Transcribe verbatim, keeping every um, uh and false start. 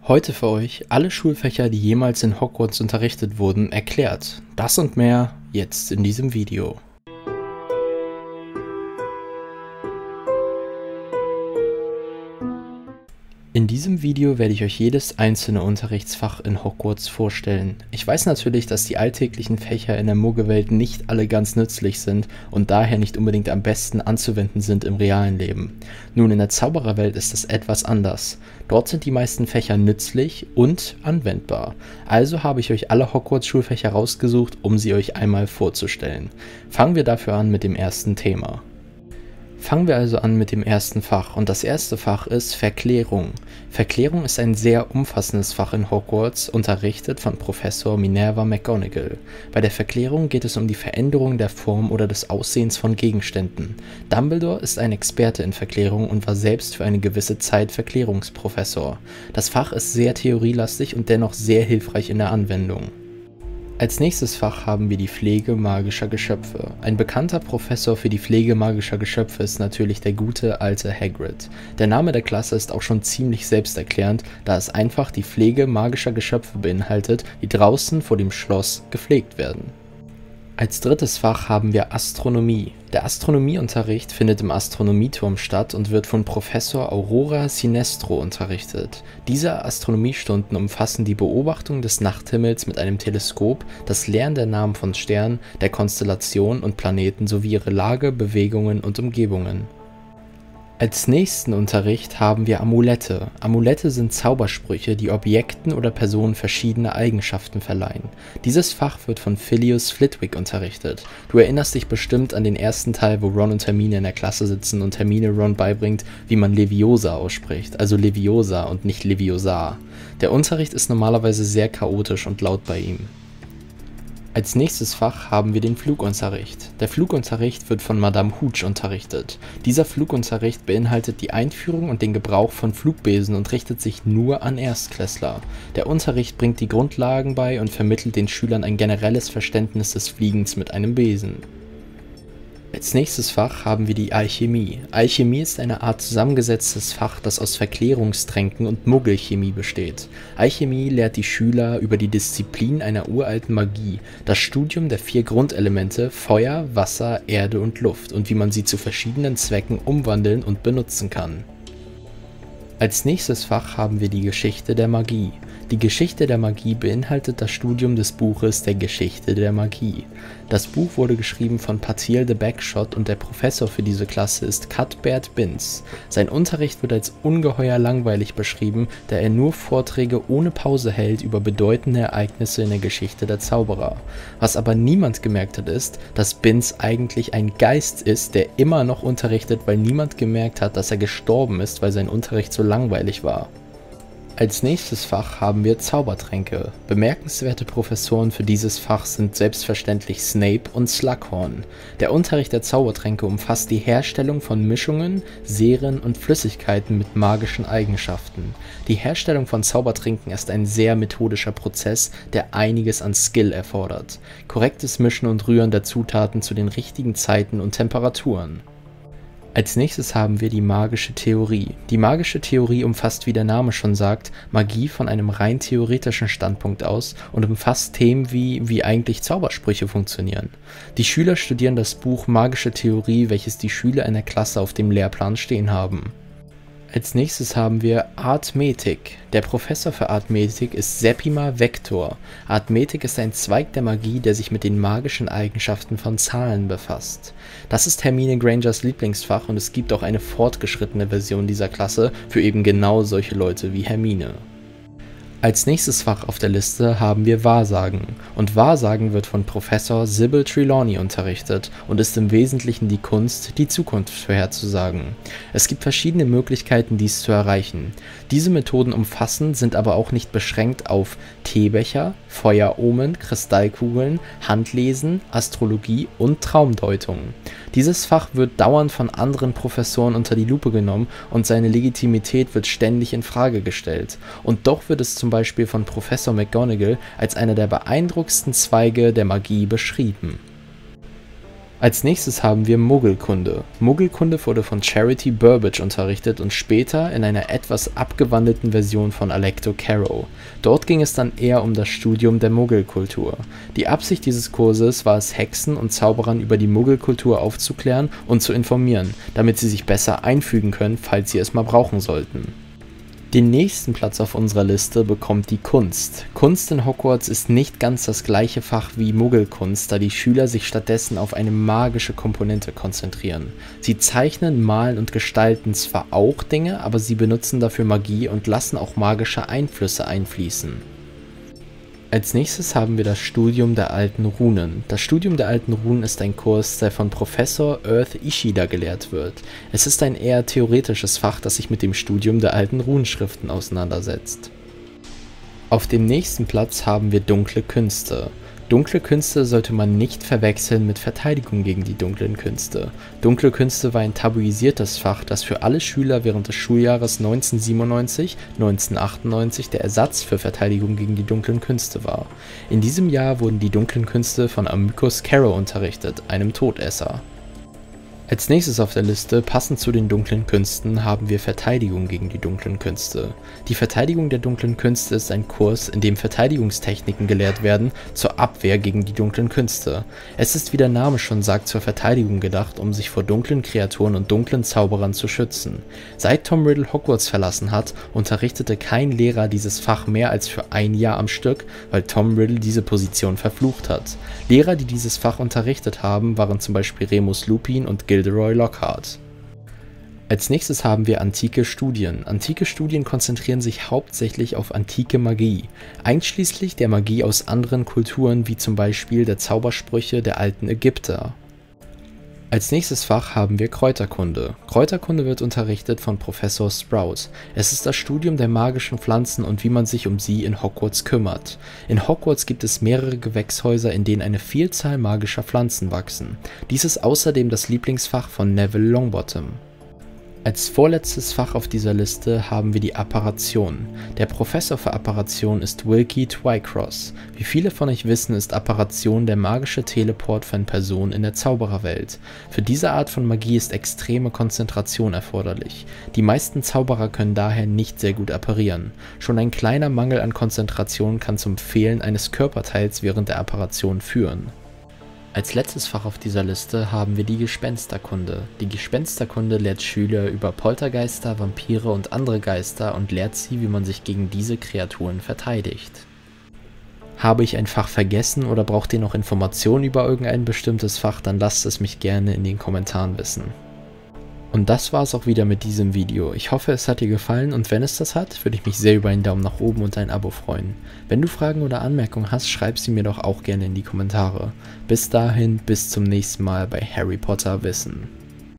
Heute für euch alle Schulfächer, die jemals in Hogwarts unterrichtet wurden, erklärt. Das und mehr jetzt in diesem Video. In diesem Video werde ich euch jedes einzelne Unterrichtsfach in Hogwarts vorstellen. Ich weiß natürlich, dass die alltäglichen Fächer in der Muggelwelt nicht alle ganz nützlich sind und daher nicht unbedingt am besten anzuwenden sind im realen Leben. Nun, in der Zaubererwelt ist das etwas anders. Dort sind die meisten Fächer nützlich und anwendbar. Also habe ich euch alle Hogwarts-Schulfächer rausgesucht, um sie euch einmal vorzustellen. Fangen wir dafür an mit dem ersten Thema. Fangen wir also an mit dem ersten Fach und das erste Fach ist Verklärung. Verklärung ist ein sehr umfassendes Fach in Hogwarts, unterrichtet von Professor Minerva McGonagall. Bei der Verklärung geht es um die Veränderung der Form oder des Aussehens von Gegenständen. Dumbledore ist ein Experte in Verklärung und war selbst für eine gewisse Zeit Verklärungsprofessor. Das Fach ist sehr theorielastig und dennoch sehr hilfreich in der Anwendung. Als nächstes Fach haben wir die Pflege magischer Geschöpfe. Ein bekannter Professor für die Pflege magischer Geschöpfe ist natürlich der gute alte Hagrid. Der Name der Klasse ist auch schon ziemlich selbsterklärend, da es einfach die Pflege magischer Geschöpfe beinhaltet, die draußen vor dem Schloss gepflegt werden. Als drittes Fach haben wir Astronomie. Der Astronomieunterricht findet im Astronomieturm statt und wird von Professor Aurora Sinestro unterrichtet. Diese Astronomiestunden umfassen die Beobachtung des Nachthimmels mit einem Teleskop, das Lernen der Namen von Sternen, der Konstellationen und Planeten sowie ihre Lage, Bewegungen und Umgebungen. Als nächsten Unterricht haben wir Amulette. Amulette sind Zaubersprüche, die Objekten oder Personen verschiedene Eigenschaften verleihen. Dieses Fach wird von Filius Flitwick unterrichtet. Du erinnerst dich bestimmt an den ersten Teil, wo Ron und Hermine in der Klasse sitzen und Hermine Ron beibringt, wie man Leviosa ausspricht, also Leviosa und nicht Leviosa. Der Unterricht ist normalerweise sehr chaotisch und laut bei ihm. Als nächstes Fach haben wir den Flugunterricht. Der Flugunterricht wird von Madame Hooch unterrichtet. Dieser Flugunterricht beinhaltet die Einführung und den Gebrauch von Flugbesen und richtet sich nur an Erstklässler. Der Unterricht bringt die Grundlagen bei und vermittelt den Schülern ein generelles Verständnis des Fliegens mit einem Besen. Als nächstes Fach haben wir die Alchemie. Alchemie ist eine Art zusammengesetztes Fach, das aus Verklärungstränken und Muggelchemie besteht. Alchemie lehrt die Schüler über die Disziplin einer uralten Magie, das Studium der vier Grundelemente Feuer, Wasser, Erde und Luft und wie man sie zu verschiedenen Zwecken umwandeln und benutzen kann. Als nächstes Fach haben wir die Geschichte der Magie. Die Geschichte der Magie beinhaltet das Studium des Buches der Geschichte der Magie. Das Buch wurde geschrieben von Patil de Bagshot und der Professor für diese Klasse ist Cuthbert Binns. Sein Unterricht wird als ungeheuer langweilig beschrieben, da er nur Vorträge ohne Pause hält über bedeutende Ereignisse in der Geschichte der Zauberer. Was aber niemand gemerkt hat ist, dass Binns eigentlich ein Geist ist, der immer noch unterrichtet, weil niemand gemerkt hat, dass er gestorben ist, weil sein Unterricht so langweilig war. Als nächstes Fach haben wir Zaubertränke. Bemerkenswerte Professoren für dieses Fach sind selbstverständlich Snape und Slughorn. Der Unterricht der Zaubertränke umfasst die Herstellung von Mischungen, Seren und Flüssigkeiten mit magischen Eigenschaften. Die Herstellung von Zaubertränken ist ein sehr methodischer Prozess, der einiges an Skill erfordert. Korrektes Mischen und Rühren der Zutaten zu den richtigen Zeiten und Temperaturen. Als nächstes haben wir die magische Theorie. Die magische Theorie umfasst, wie der Name schon sagt, Magie von einem rein theoretischen Standpunkt aus und umfasst Themen wie, wie eigentlich Zaubersprüche funktionieren. Die Schüler studieren das Buch Magische Theorie, welches die Schüler in der Klasse auf dem Lehrplan stehen haben. Als nächstes haben wir Arithmetik. Der Professor für Arithmetik ist Septima Vector. Arithmetik ist ein Zweig der Magie, der sich mit den magischen Eigenschaften von Zahlen befasst. Das ist Hermine Grangers Lieblingsfach und es gibt auch eine fortgeschrittene Version dieser Klasse für eben genau solche Leute wie Hermine. Als nächstes Fach auf der Liste haben wir Wahrsagen. Und Wahrsagen wird von Professor Sybil Trelawney unterrichtet und ist im Wesentlichen die Kunst, die Zukunft vorherzusagen. Es gibt verschiedene Möglichkeiten, dies zu erreichen. Diese Methoden umfassen, sind aber auch nicht beschränkt auf Teebecher, Feueromen, Kristallkugeln, Handlesen, Astrologie und Traumdeutung. Dieses Fach wird dauernd von anderen Professoren unter die Lupe genommen und seine Legitimität wird ständig in Frage gestellt. Und doch wird es zum Beispiel von Professor McGonagall als einer der beeindruckendsten Zweige der Magie beschrieben. Als nächstes haben wir Muggelkunde. Muggelkunde wurde von Charity Burbage unterrichtet und später in einer etwas abgewandelten Version von Alecto Carrow. Dort ging es dann eher um das Studium der Muggelkultur. Die Absicht dieses Kurses war es, Hexen und Zauberern über die Muggelkultur aufzuklären und zu informieren, damit sie sich besser einfügen können, falls sie es mal brauchen sollten. Den nächsten Platz auf unserer Liste bekommt die Kunst. Kunst in Hogwarts ist nicht ganz das gleiche Fach wie Muggelkunst, da die Schüler sich stattdessen auf eine magische Komponente konzentrieren. Sie zeichnen, malen und gestalten zwar auch Dinge, aber sie benutzen dafür Magie und lassen auch magische Einflüsse einfließen. Als nächstes haben wir das Studium der alten Runen. Das Studium der alten Runen ist ein Kurs, der von Professor Earth Ishida gelehrt wird. Es ist ein eher theoretisches Fach, das sich mit dem Studium der alten Runenschriften auseinandersetzt. Auf dem nächsten Platz haben wir dunkle Künste. Dunkle Künste sollte man nicht verwechseln mit Verteidigung gegen die dunklen Künste. Dunkle Künste war ein tabuisiertes Fach, das für alle Schüler während des Schuljahres neunzehnhundertsiebenundneunzig neunzehnhundertachtundneunzig der Ersatz für Verteidigung gegen die dunklen Künste war. In diesem Jahr wurden die dunklen Künste von Amycus Carrow unterrichtet, einem Todesser. Als nächstes auf der Liste, passend zu den dunklen Künsten, haben wir Verteidigung gegen die dunklen Künste. Die Verteidigung der dunklen Künste ist ein Kurs, in dem Verteidigungstechniken gelehrt werden zur Abwehr gegen die dunklen Künste. Es ist, wie der Name schon sagt, zur Verteidigung gedacht, um sich vor dunklen Kreaturen und dunklen Zauberern zu schützen. Seit Tom Riddle Hogwarts verlassen hat, unterrichtete kein Lehrer dieses Fach mehr als für ein Jahr am Stück, weil Tom Riddle diese Position verflucht hat. Lehrer, die dieses Fach unterrichtet haben, waren zum Beispiel Remus Lupin und Gilderoy Lockhart. Als nächstes haben wir antike Studien. Antike Studien konzentrieren sich hauptsächlich auf antike Magie, einschließlich der Magie aus anderen Kulturen wie zum Beispiel der Zaubersprüche der alten Ägypter. Als nächstes Fach haben wir Kräuterkunde. Kräuterkunde wird unterrichtet von Professor Sprout. Es ist das Studium der magischen Pflanzen und wie man sich um sie in Hogwarts kümmert. In Hogwarts gibt es mehrere Gewächshäuser, in denen eine Vielzahl magischer Pflanzen wachsen. Dies ist außerdem das Lieblingsfach von Neville Longbottom. Als vorletztes Fach auf dieser Liste haben wir die Apparation. Der Professor für Apparation ist Wilkie Twycross. Wie viele von euch wissen, ist Apparation der magische Teleport von Personen in der Zaubererwelt. Für diese Art von Magie ist extreme Konzentration erforderlich. Die meisten Zauberer können daher nicht sehr gut apparieren. Schon ein kleiner Mangel an Konzentration kann zum Fehlen eines Körperteils während der Apparation führen. Als letztes Fach auf dieser Liste haben wir die Gespensterkunde. Die Gespensterkunde lehrt Schüler über Poltergeister, Vampire und andere Geister und lehrt sie, wie man sich gegen diese Kreaturen verteidigt. Habe ich ein Fach vergessen oder braucht ihr noch Informationen über irgendein bestimmtes Fach, dann lasst es mich gerne in den Kommentaren wissen. Und das war es auch wieder mit diesem Video. Ich hoffe, es hat dir gefallen und wenn es das hat, würde ich mich sehr über einen Daumen nach oben und ein Abo freuen. Wenn du Fragen oder Anmerkungen hast, schreib sie mir doch auch gerne in die Kommentare. Bis dahin, bis zum nächsten Mal bei Harry Potter Wissen.